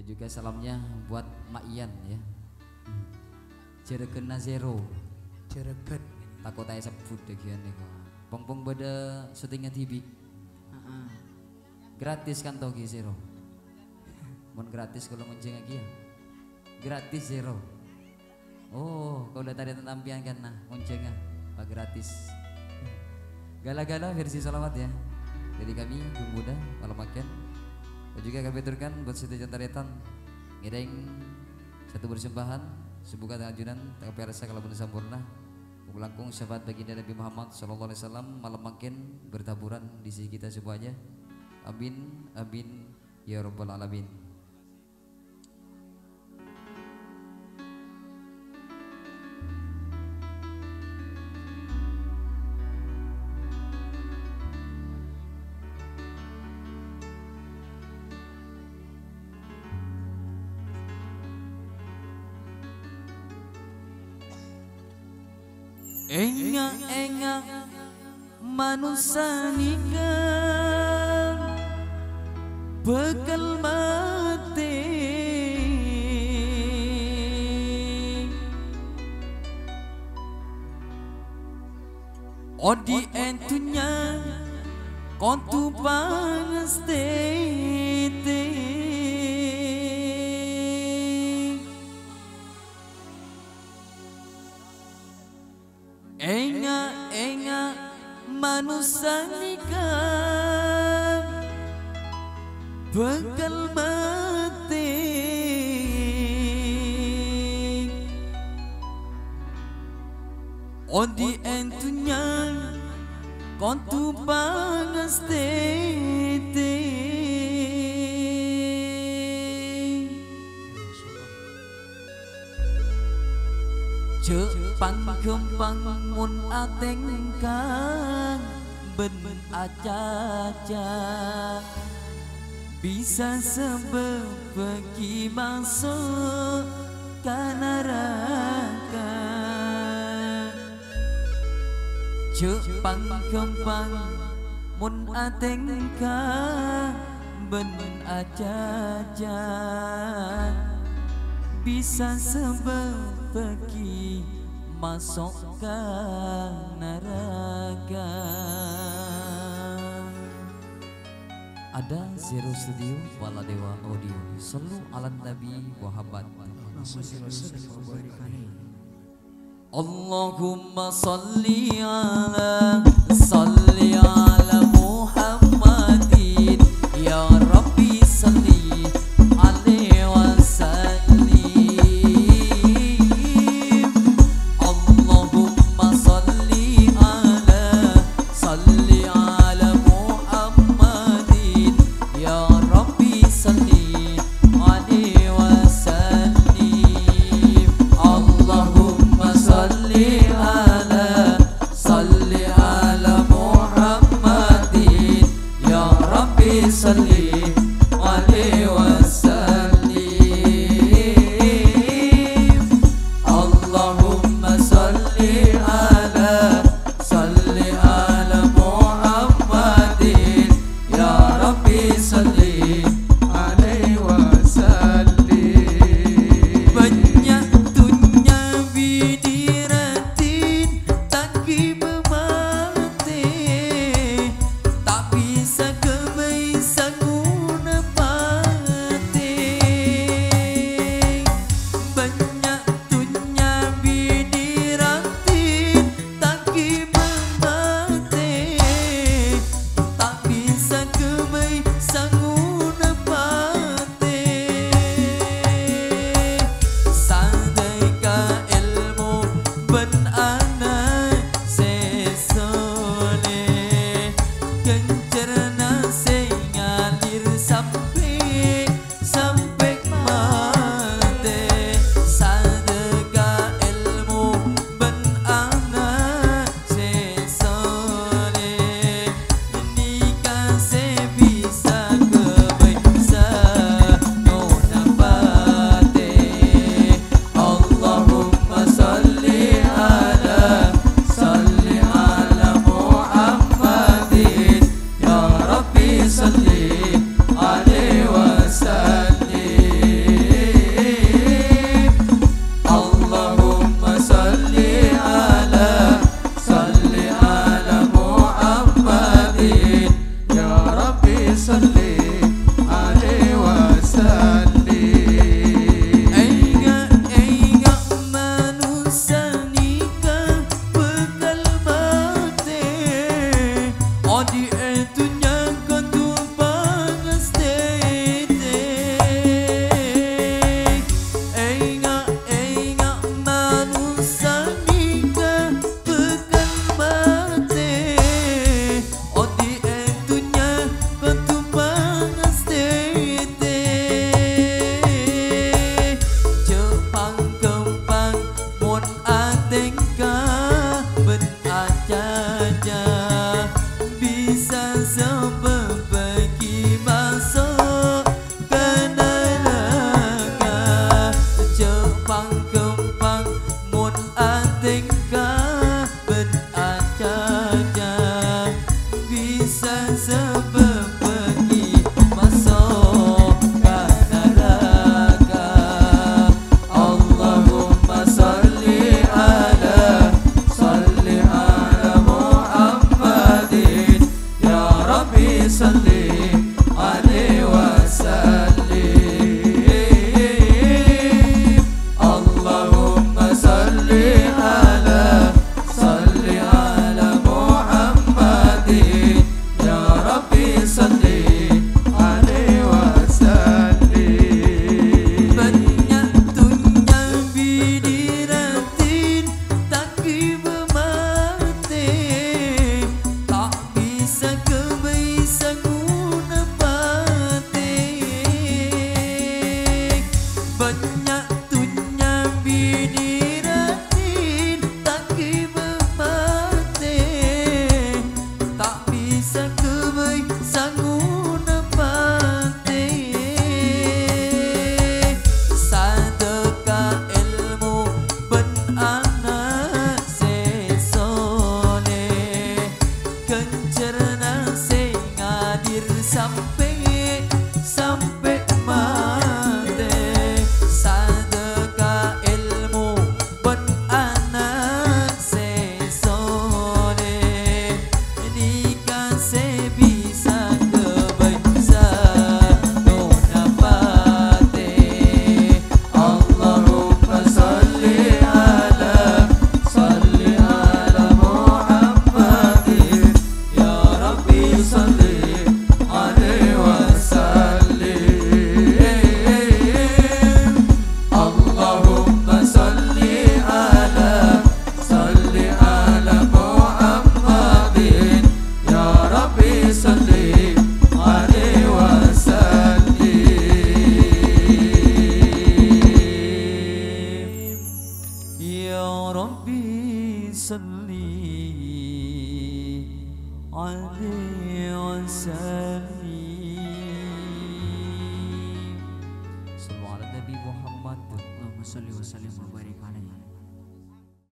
juga salamnya buat Mak Ian ya. Jereken zero. Jereket. Takut saya sebut degian nih kok. Pong-pong beda syutingnya TV. Gratis kan togi zero. Mon gratis kalau ngonceng lagi ya. Gratis zero. Oh, kau udah tadi tampian kan nah ngoncengnya pak gratis. Gala-gala versi salawat ya. Jadi kami Muda malam makan. Dan juga kami turkan buat Siti Jantaretan ngedeng satu persembahan sebuah ajunan tapi rasa kalau benar sempurna melangkung syafaat baginda Nabi Muhammad sallallahu alaihi wasallam malam makin bertaburan di sisi kita semuanya. Amin amin ya rabbal alamin. Enga manusia nikah bekal mati odi entunya kontu panas tete enga manusia nikah bekal mati odi entunya kontu panas tete Jepang kempang mun ateng kang ben acaca bisa sebab pergi masuk ke neraka. Jepang kempang mun ateng kang ben acaca bisa sebab pergi masuk ke neraka. Ada Zero Studio Waladewa Audio. Sallu ala Nabi Muhammad. Allahumma salli ala Muhammadin ya Rabbi salli alaihi wasallim. Allahumma salli ala salli alaihi wasallim. Sallu ala Nabi Muhammad. Allahumma salli wa sallim wa barik